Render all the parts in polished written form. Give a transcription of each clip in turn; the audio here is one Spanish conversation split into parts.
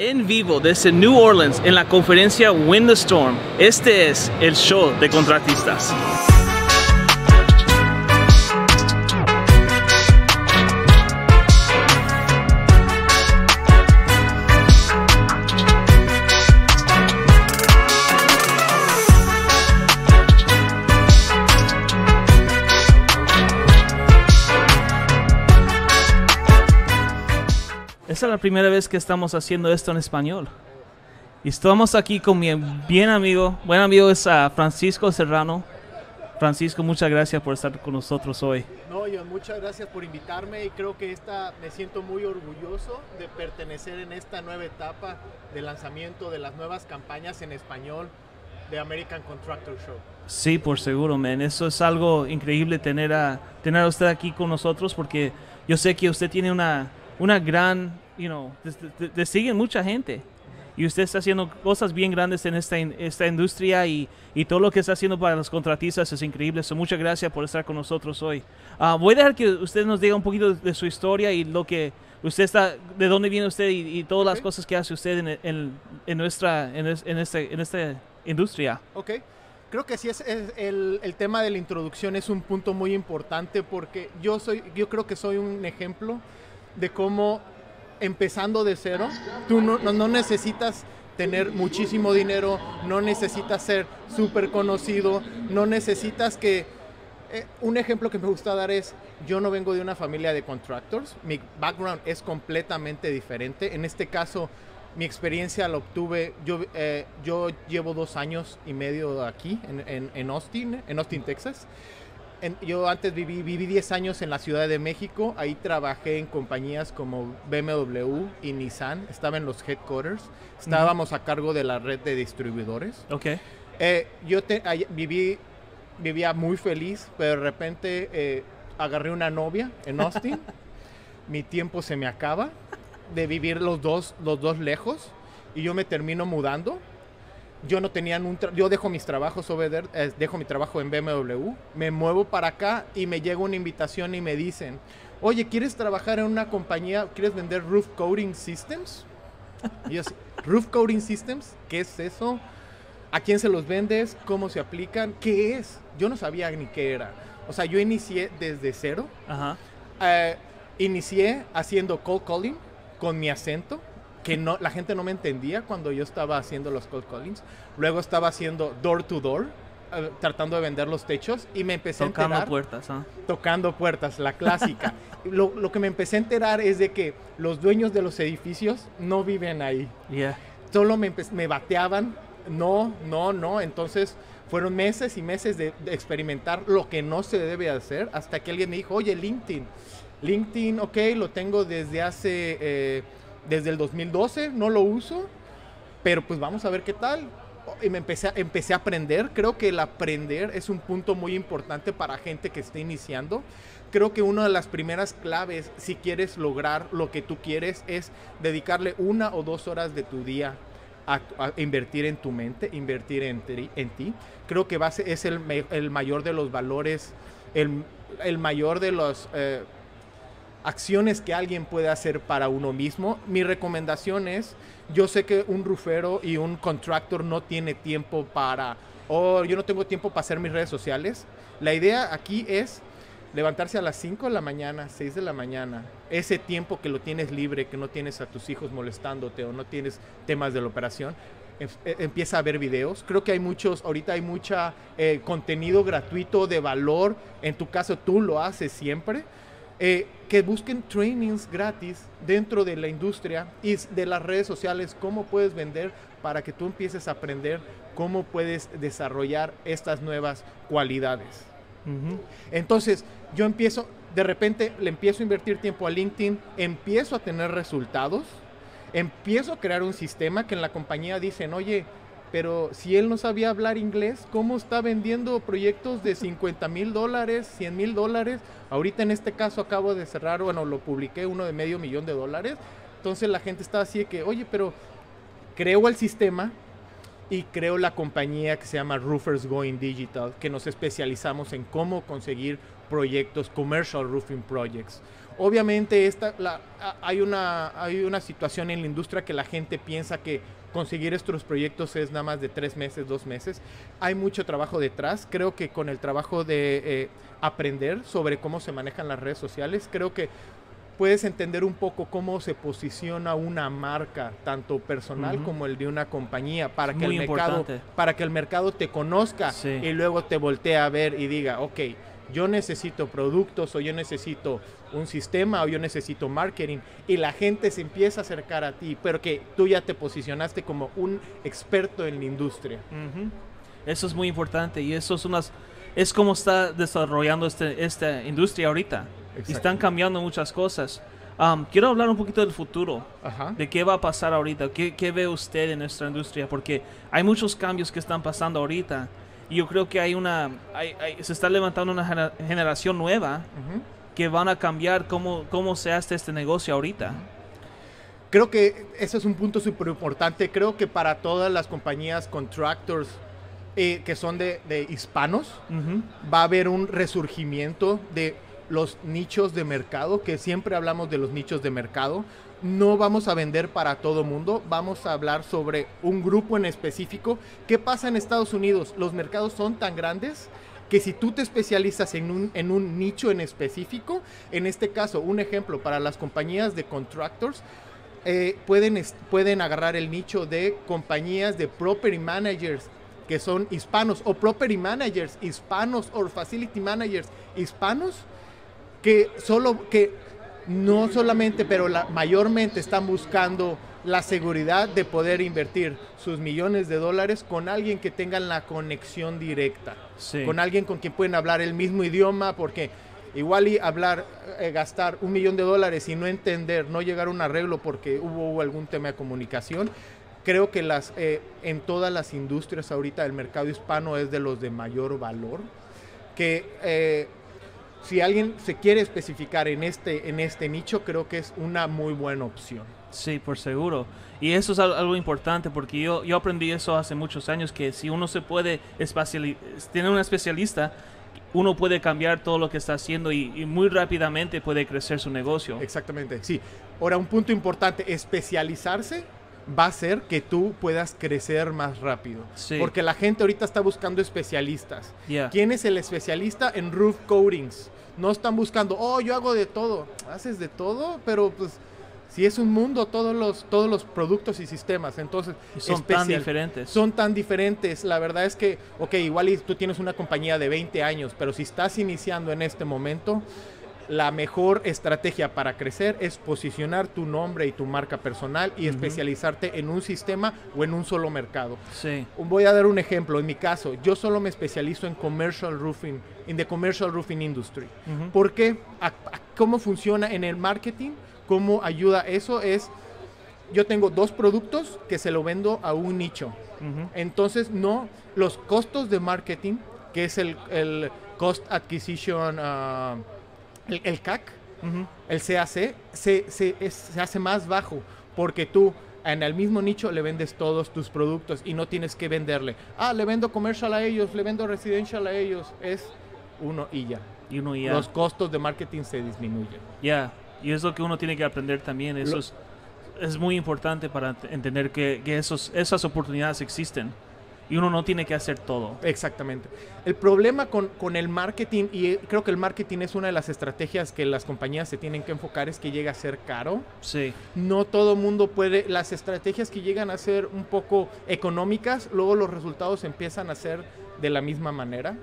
en vivo desde New Orleans en la conferencia Win the Storm. Este es el show de contratistas. Esta es la primera vez que estamos haciendo esto en español. Y estamos aquí con mi buen amigo es Francisco Serrano. Francisco, muchas gracias por estar con nosotros hoy. No, John, muchas gracias por invitarme y creo que me siento muy orgulloso de pertenecer en esta nueva etapa de lanzamiento de las nuevas campañas en español de American Contractor Show. Sí, por seguro, man. Eso es algo increíble tener a usted aquí con nosotros, porque yo sé que usted tiene una gran, te siguen mucha gente y usted está haciendo cosas bien grandes en esta industria y todo lo que está haciendo para los contratistas es increíble. So, muchas gracias por estar con nosotros hoy. Voy a dejar que usted nos diga un poquito de su historia y lo que usted está, de dónde viene usted y todas las cosas que hace usted en esta industria. Ok. Creo que sí el tema de la introducción es un punto muy importante, porque yo creo que soy un ejemplo de cómo, empezando de cero, tú no necesitas tener muchísimo dinero, no necesitas ser súper conocido, no necesitas que... un ejemplo que me gusta dar es, yo no vengo de una familia de contractors, mi background es completamente diferente. En este caso, mi experiencia la obtuve, yo llevo 2 años y medio aquí en Austin, Texas. Yo antes viví 10 años en la Ciudad de México. Ahí trabajé en compañías como BMW y Nissan. Estaba en los headquarters. Estábamos a cargo de la red de distribuidores. Okay. Vivía muy feliz, pero de repente agarré una novia en Austin. Mi tiempo se me acaba de vivir los dos lejos y yo me termino mudando. Yo dejo mis trabajos dejo mi trabajo en BMW, me muevo para acá y me llega una invitación y me dicen, oye, ¿quieres trabajar en una compañía? ¿Quieres vender roof coating systems? Y yo así, ¿roof coating systems? ¿Qué es eso? ¿A quién se los vendes? ¿Cómo se aplican? ¿Qué es? Yo no sabía ni qué era. O sea, yo inicié desde cero. Ajá. Inicié haciendo cold calling con mi acento, que la gente no me entendía cuando yo estaba haciendo los cold callings. Luego estaba haciendo door to door, tratando de vender los techos, y me empecé a enterar... Tocando puertas, la clásica. Lo que me empecé a enterar es de que los dueños de los edificios no viven ahí. Yeah. Solo me bateaban, no. Entonces fueron meses y meses de experimentar lo que no se debe hacer, hasta que alguien me dijo, oye, LinkedIn, ok, lo tengo desde el 2012, no lo uso, pero pues vamos a ver qué tal. Y empecé a aprender. Creo que el aprender es un punto muy importante para gente que esté iniciando. Creo que una de las primeras claves, si quieres lograr lo que tú quieres, es dedicarle 1 o 2 horas de tu día a invertir en tu mente, invertir en ti. Creo que es el mayor de los valores, el mayor de los... acciones que alguien puede hacer para uno mismo. Mi recomendación es, yo sé que un roofero y un contractor no tiene tiempo yo no tengo tiempo para hacer mis redes sociales. La idea aquí es levantarse a las 5 de la mañana, 6 de la mañana, ese tiempo que lo tienes libre, que no tienes a tus hijos molestándote o no tienes temas de la operación, empieza a ver videos. Creo que ahorita hay mucha contenido gratuito de valor. En tu caso tú lo haces siempre. Que busquen trainings gratis dentro de la industria y de las redes sociales, cómo puedes vender, para que tú empieces a aprender cómo puedes desarrollar estas nuevas cualidades. Entonces, de repente le empiezo a invertir tiempo a LinkedIn, empiezo a tener resultados, empiezo a crear un sistema que en la compañía dicen, oye, pero si él no sabía hablar inglés, ¿cómo está vendiendo proyectos de $50,000, $100,000? Ahorita en este caso acabo de cerrar, lo publiqué, uno de $500,000. Entonces la gente está así de que, oye, pero creo el sistema y creo la compañía que se llama Roofers Going Digital, que nos especializamos en cómo conseguir proyectos, commercial roofing projects. Obviamente hay una situación en la industria que la gente piensa que conseguir estos proyectos es nada más de 3 meses, 2 meses. Hay mucho trabajo detrás. Creo que con el trabajo de aprender sobre cómo se manejan las redes sociales, creo que puedes entender un poco cómo se posiciona una marca, tanto personal como el de una compañía, para que el mercado te conozca y luego te voltee a ver y diga, ok, yo necesito productos, o yo necesito un sistema, o yo necesito marketing, y la gente se empieza a acercar a ti, pero que tú ya te posicionaste como un experto en la industria. Eso es muy importante, y eso es como está desarrollando esta industria ahorita. Y están cambiando muchas cosas. Quiero hablar un poquito del futuro, de qué va a pasar ahorita, qué ve usted en nuestra industria, porque hay muchos cambios que están pasando ahorita. Y yo creo que se está levantando una generación nueva que van a cambiar cómo se hace este negocio ahorita. Creo que ese es un punto súper importante. Creo que para todas las compañías contractors que son de hispanos, va a haber un resurgimiento de los nichos de mercado, que siempre hablamos de los nichos de mercado. No vamos a vender para todo mundo, vamos a hablar sobre un grupo en específico. ¿Qué pasa en Estados Unidos? Los mercados son tan grandes que si tú te especializas en un nicho en específico, en este caso, un ejemplo para las compañías de contractors, pueden agarrar el nicho de compañías de property managers que son hispanos, o property managers hispanos, o facility managers hispanos, que no solamente, pero mayormente están buscando la seguridad de poder invertir sus millones de dólares con alguien que tengan la conexión directa, con alguien con quien pueden hablar el mismo idioma, porque igual gastar $1 millón y no entender, no llegar a un arreglo porque hubo algún tema de comunicación. Creo que en todas las industrias ahorita el mercado hispano es de los de mayor valor, que si alguien se quiere especificar en este nicho, creo que es una muy buena opción. Sí, por seguro. Y eso es algo importante, porque yo aprendí eso hace muchos años, que si uno se puede tener un especialista, uno puede cambiar todo lo que está haciendo y muy rápidamente puede crecer su negocio. Exactamente, sí. Ahora, un punto importante, especializarse va a hacer que tú puedas crecer más rápido. Sí. Porque la gente ahorita está buscando especialistas. ¿Quién es el especialista en roof coatings? No están buscando, yo hago de todo. ¿Haces de todo? Pero pues si es un mundo, todos los productos y sistemas. Entonces, son tan diferentes. Son tan diferentes. La verdad es que, igual tú tienes una compañía de 20 años, pero si estás iniciando en este momento, la mejor estrategia para crecer es posicionar tu nombre y tu marca personal y especializarte en un sistema o en un solo mercado. Sí. Voy a dar un ejemplo. En mi caso, yo solo me especializo en commercial roofing, in the commercial roofing industry. ¿Por qué? ¿Cómo funciona en el marketing? ¿Cómo ayuda eso? Yo tengo 2 productos que se lo vendo a un nicho. Entonces, los costos de marketing, que es el Cost Acquisition, el CAC, el CAC, se hace más bajo, porque tú en el mismo nicho le vendes todos tus productos y no tienes que venderle. Le vendo commercial a ellos, le vendo residential a ellos. Es uno y ya. Los costos de marketing se disminuyen. Y es lo que uno tiene que aprender también. Eso es muy importante para entender que esas oportunidades existen. Y uno no tiene que hacer todo. Exactamente. El problema con el marketing, y creo que el marketing es una de las estrategias que las compañías se tienen que enfocar, es que llega a ser caro. Sí. No todo mundo puede. Las estrategias que llegan a ser un poco económicas, luego los resultados empiezan a ser de la misma manera.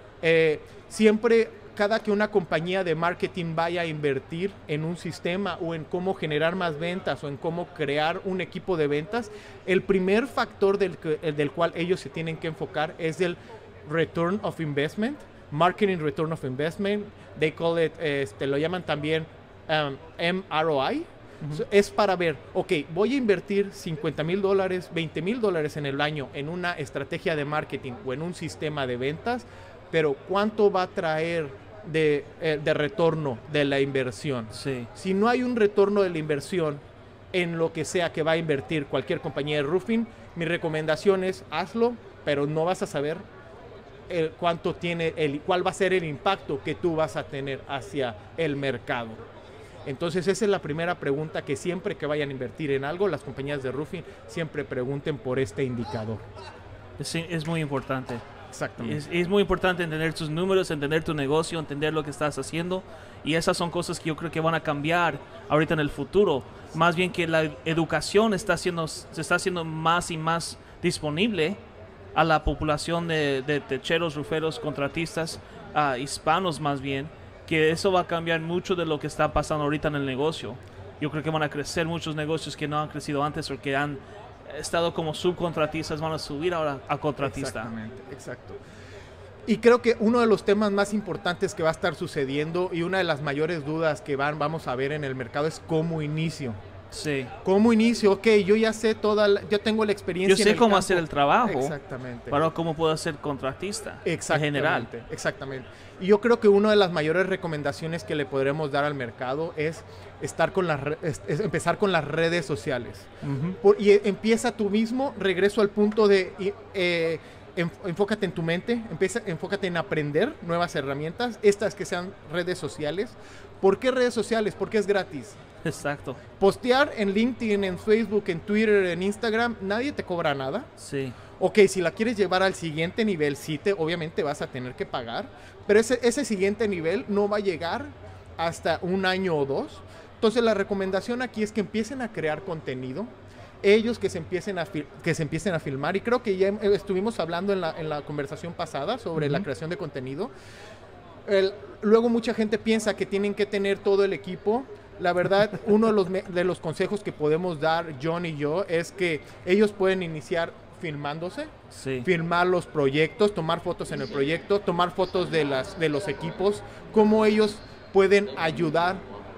Siempre, cada que una compañía de marketing vaya a invertir en un sistema o en cómo generar más ventas o en cómo crear un equipo de ventas, el primer factor del cual ellos se tienen que enfocar es el return of investment, marketing return of investment. They call it, lo llaman también MROI. Es para ver, voy a invertir $50,000, $20,000 en el año en una estrategia de marketing o en un sistema de ventas, pero ¿cuánto va a traer de retorno de la inversión? Sí. Si no hay un retorno de la inversión en lo que sea que va a invertir cualquier compañía de roofing, mi recomendación es hazlo, pero no vas a saber cuál va a ser el impacto que tú vas a tener hacia el mercado. Entonces esa es la primera pregunta que siempre que vayan a invertir en algo, las compañías de roofing siempre pregunten por este indicador. Sí, es muy importante. Exactamente. Es muy importante entender tus números, entender tu negocio, entender lo que estás haciendo, y esas son cosas que yo creo que van a cambiar ahorita en el futuro. Más bien que la educación se está haciendo más y más disponible a la población de techeros, ruferos, contratistas, hispanos más bien, que eso va a cambiar mucho de lo que está pasando ahorita en el negocio. Yo creo que van a crecer muchos negocios que no han crecido antes o que han estado como subcontratistas, van a subir ahora a contratista. Exactamente, exacto. Y creo que uno de los temas más importantes que va a estar sucediendo y una de las mayores dudas que vamos a ver en el mercado es cómo inicio. Sí. ¿Cómo inicio? Ok, yo ya sé yo tengo la experiencia. Yo sé cómo hacer el trabajo. Exactamente. Pero cómo puedo ser contratista en general. Exactamente. Y yo creo que una de las mayores recomendaciones que le podremos dar al mercado es empezar con las redes sociales. Y empieza tú mismo, regreso al punto de enfócate en tu mente, enfócate en aprender nuevas herramientas, estas que sean redes sociales. ¿Por qué redes sociales? Porque es gratis. Exacto. Postear en LinkedIn, en Facebook, en Twitter, en Instagram, nadie te cobra nada. Sí. Ok, si la quieres llevar al siguiente nivel, sí, obviamente vas a tener que pagar, pero ese siguiente nivel no va a llegar hasta un año o dos. Entonces la recomendación aquí es que empiecen a crear contenido, ellos que se empiecen a filmar, y creo que ya estuvimos hablando en la conversación pasada sobre la creación de contenido. Luego mucha gente piensa que tienen que tener todo el equipo. La verdad, uno de los consejos que podemos dar John y yo es que ellos pueden iniciar filmándose, filmar los proyectos, tomar fotos en el proyecto, tomar fotos de los equipos, cómo ellos pueden ayudar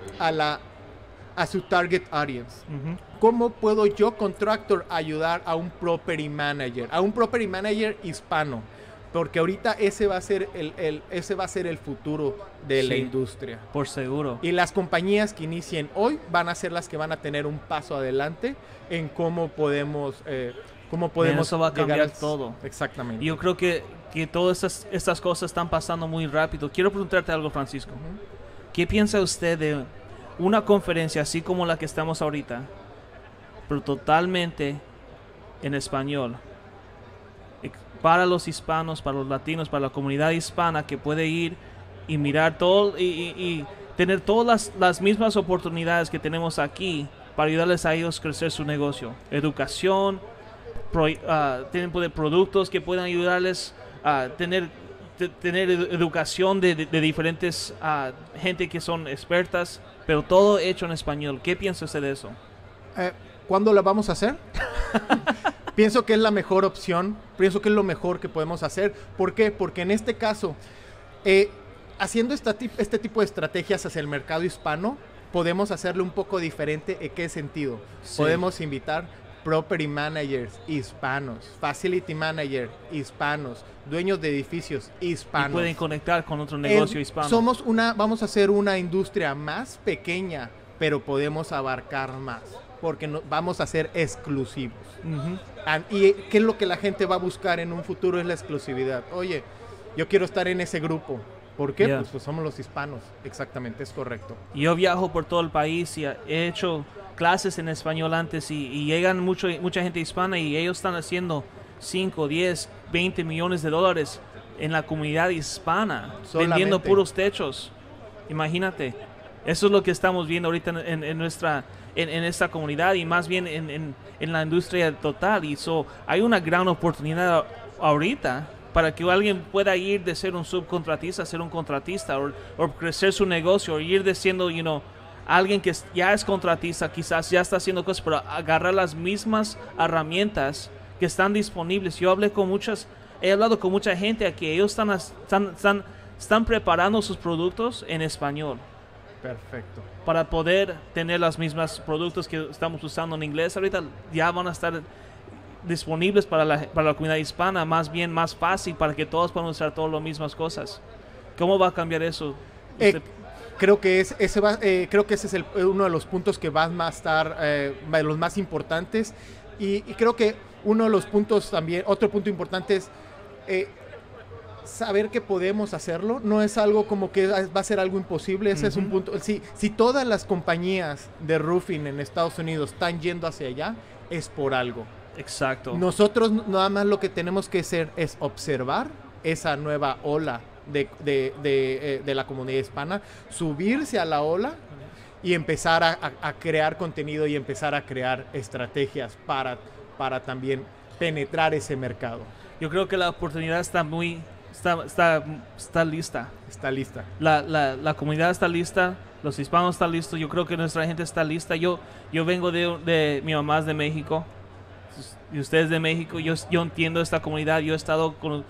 a su target audience. ¿Cómo puedo yo, contractor, ayudar a un property manager hispano? Porque ahorita ese va a ser el futuro de la industria. Por seguro. Y las compañías que inicien hoy van a ser las que van a tener un paso adelante en cómo podemos eso va a cambiar todo. Exactamente. Yo creo que todas estas cosas están pasando muy rápido. Quiero preguntarte algo, Francisco. ¿Qué piensa usted de una conferencia así como la que estamos ahorita, pero totalmente en español? Para los hispanos, para los latinos, para la comunidad hispana, que puede ir y mirar todo y tener todas las mismas oportunidades que tenemos aquí para ayudarles a ellos a crecer su negocio. Educación, tienen productos que puedan ayudarles a tener educación de diferentes gente que son expertas, pero todo hecho en español. ¿Qué piensa usted de eso? ¿Cuándo la vamos a hacer? Pienso que es la mejor opción, pienso que es lo mejor que podemos hacer. ¿Por qué? Porque en este caso, haciendo este tipo de estrategias hacia el mercado hispano, podemos hacerlo un poco diferente. ¿En qué sentido? Sí. Podemos invitar property managers hispanos, facility managers hispanos, dueños de edificios hispanos. Y pueden conectar con otro negocio hispano. Vamos a hacer una industria más pequeña, pero podemos abarcar más, porque vamos a ser exclusivos. ¿Y qué es lo que la gente va a buscar en un futuro? Es la exclusividad. Oye, yo quiero estar en ese grupo. ¿Por qué? Pues somos los hispanos. Exactamente, es correcto. Yo viajo por todo el país y he hecho clases en español antes y llegan mucha gente hispana y ellos están haciendo 5, 10, 20 millones de dólares en la comunidad hispana, vendiendo puros techos. Imagínate, eso es lo que estamos viendo ahorita en esta comunidad y más bien en la industria total. Y hay una gran oportunidad ahorita para que alguien pueda ir de ser un subcontratista a ser un contratista o crecer su negocio o ir de siendo, alguien que ya es contratista, quizás ya está haciendo cosas, pero agarrar las mismas herramientas que están disponibles. He hablado con mucha gente aquí, ellos están preparando sus productos en español. Perfecto. Para poder tener los mismos productos que estamos usando en inglés, ahorita ya van a estar disponibles para la comunidad hispana, más bien más fácil para que todos puedan usar todas las mismas cosas. ¿Cómo va a cambiar eso? Creo que ese es uno de los puntos que van a estar los más importantes y creo que uno de los puntos también, otro punto importante es saber que podemos hacerlo, no es algo como que va a ser algo imposible, ese es un punto. Si todas las compañías de roofing en Estados Unidos están yendo hacia allá, es por algo. Exacto. Nosotros nada más lo que tenemos que hacer es observar esa nueva ola de la comunidad hispana, subirse a la ola y empezar a crear contenido y empezar a crear estrategias para también penetrar ese mercado. Yo creo que la oportunidad está lista. Está lista. La comunidad está lista, los hispanos están listos, yo creo que nuestra gente está lista. Yo vengo de mi mamá es de México, y ustedes de México, yo entiendo esta comunidad, yo he estado con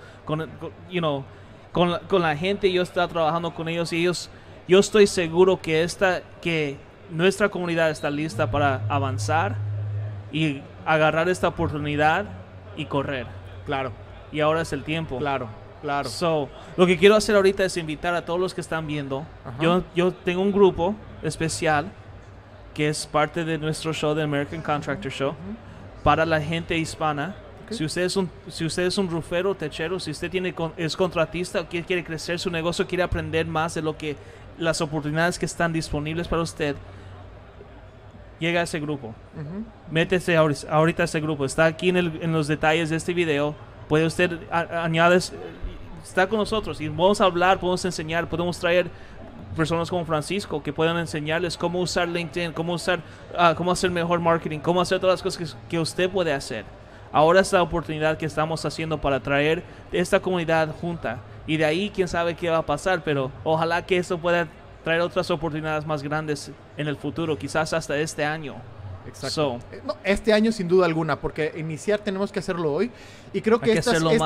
la gente, yo he estado trabajando con ellos, y yo estoy seguro que nuestra comunidad está lista para avanzar y agarrar esta oportunidad y correr. Claro. Y ahora es el tiempo. Claro. So, lo que quiero hacer ahorita es invitar a todos los que están viendo. Yo tengo un grupo especial que es parte de nuestro show, de American Contractor Show, para la gente hispana. Okay. Si usted es un roofero, techero, si usted es contratista, quiere crecer su negocio, quiere aprender más de las oportunidades que están disponibles para usted, llega a ese grupo. Métese ahorita a ese grupo. Está aquí en los detalles de este video. Puede usted está con nosotros y vamos a hablar, podemos enseñar, podemos traer personas como Francisco que puedan enseñarles cómo usar LinkedIn, cómo hacer mejor marketing, cómo hacer todas las cosas que usted puede hacer. Ahora es la oportunidad que estamos haciendo para traer esta comunidad junta, y de ahí quién sabe qué va a pasar, pero ojalá que esto pueda traer otras oportunidades más grandes en el futuro, quizás hasta este año. Exacto. No, este año sin duda alguna, porque iniciar tenemos que hacerlo hoy, y creo que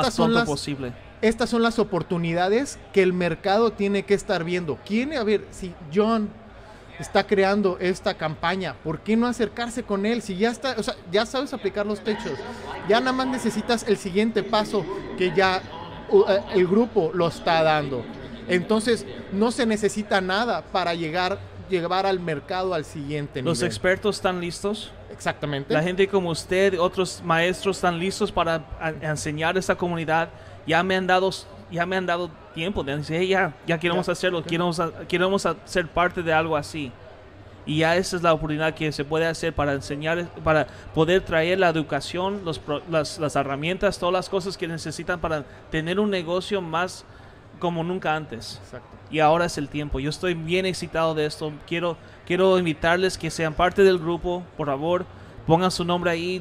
estas son las oportunidades que el mercado tiene que estar viendo. A ver, si John está creando esta campaña, ¿por qué no acercarse con él? Si ya está, o sea, ya sabes aplicar los techos, ya nada más necesitas el siguiente paso que ya el grupo lo está dando. Entonces no se necesita nada para llevar al mercado al siguiente nivel. Los expertos están listos. Exactamente. La gente como usted, otros maestros están listos para enseñar a esta comunidad. Ya me han dado tiempo de decir, hey, ya queremos hacerlo, queremos ser parte de algo así. Y ya esa es la oportunidad que se puede hacer para enseñar, para poder traer la educación, las herramientas, todas las cosas que necesitan para tener un negocio más como nunca antes. Exacto. Y ahora es el tiempo. Yo estoy bien excitado de esto. Quiero invitarles que sean parte del grupo. Por favor, pongan su nombre ahí.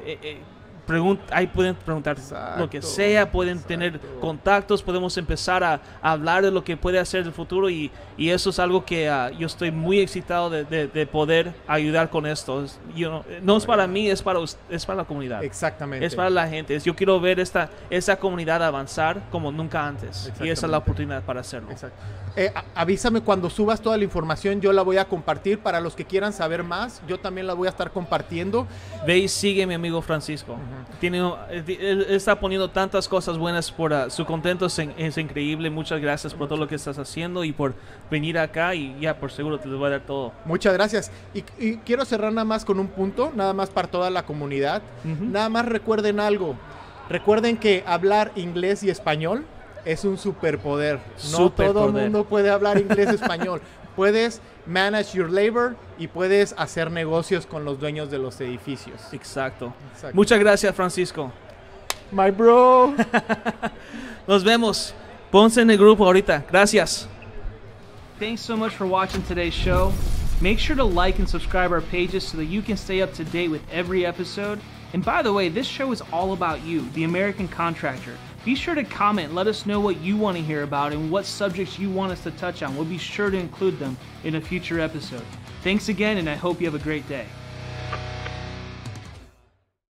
Ahí pueden preguntar lo que sea, pueden tener contactos, podemos empezar a hablar de lo que puede hacer el futuro, y eso es algo que yo estoy muy excitado de poder ayudar con esto. No es para mí, es para la comunidad. Exactamente. Es para la gente. Yo quiero ver esa comunidad avanzar como nunca antes, y esa es la oportunidad para hacerlo. Exacto. Avísame cuando subas toda la información, yo la voy a compartir para los que quieran saber más. Yo también la voy a estar compartiendo. Ve y sigue mi amigo Francisco. Él está poniendo tantas cosas buenas por su contento, es increíble. Muchas gracias por todo lo que estás haciendo y por venir acá, y ya por seguro te voy a dar todo. Muchas gracias. Y quiero cerrar nada más con un punto, nada más para toda la comunidad. Nada más recuerden algo. Recuerden que hablar inglés y español es un superpoder. No todo el mundo puede hablar inglés y español. Puedes manage your labor y puedes hacer negocios con los dueños de los edificios. Exacto. Muchas gracias, Francisco. My bro. Nos vemos. Ponse en el grupo ahorita. Gracias. Thanks so much for watching today's show. Make sure to like and subscribe our pages so that you can stay up to date with every episode. And by the way, this show is all about you, the American Contractor. Be sure to comment, let us know what you want to hear about and what subjects you want us to touch on. We'll be sure to include them in a future episode. Thanks again, and I hope you have a great day.